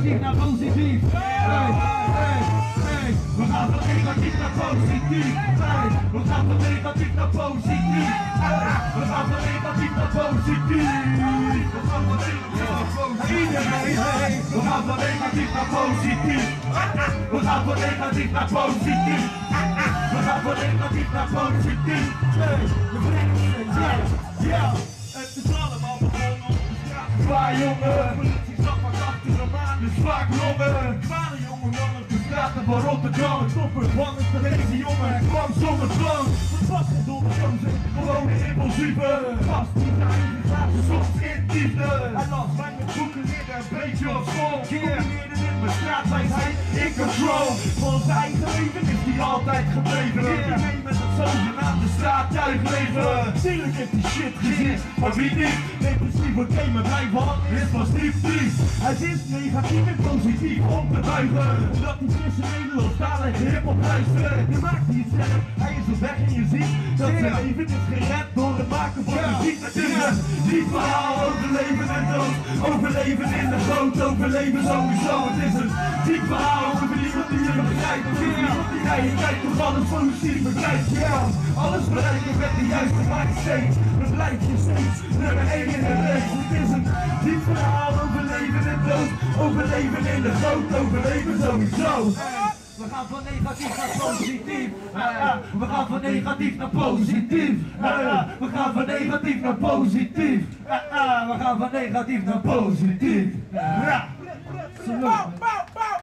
negatief naar positief. Hey, hey, hey. We gaan van negatief naar positief. Hey, we gaan van negatief naar positief. We gaan van negatief naar positief. We gaan van negatief naar positief. Iedereen, hey. We gaan van negatief naar positief. We gaan van negatief naar positief. We gaan van negatief naar positief. Hey, we brengen het. Ja, het is allemaal begonnen op de straat. Zwaar jongen, politie zag maar achter hem aan. Dus vaak longen, kwade jongen man op de straten van Rotterdam. Stopper, wat is de deze jongen? Hij kwam zonder plan. Het was geen domme gozer, gewoon een impulsieve gast die zijn glazen soms in diefde. Hij las mij met boeken leerde een beetje op school. Combineerde dit met straatwijsheid in control. Van zijn eigen leven is hij altijd gebleven. Zit hij mee met het zogenaamde straatjuichleven. Tuurlijk heeft hij shit gezien, maar wie niet? Depressief wordt game met mij van, is pas diep triest. Het is negatief en positief om te buigen. Dat die tussen Nederlandstalig hip-hop luisteren. Je maakt hij het zelf, hij is op weg en je ziet dat zijn leven is gered door het maken van muziek. Het is een diep verhaal over leven en dood. Overleven in de goot, overleven sowieso. Het is een diep verhaal over iemand die je begrijpt. Iemand die naar je kijkt of alles positief bekijkt. Ja, alles bereiken met de juiste mindset. Dan blijf je steeds nummer 1 in de race. Het is een diep verhaal over leven en dood. Overleven in de goot, overleven sowieso. We gaan van negatief naar positief. We gaan van negatief naar positief. We gaan van negatief naar positief. We gaan van negatief naar positief.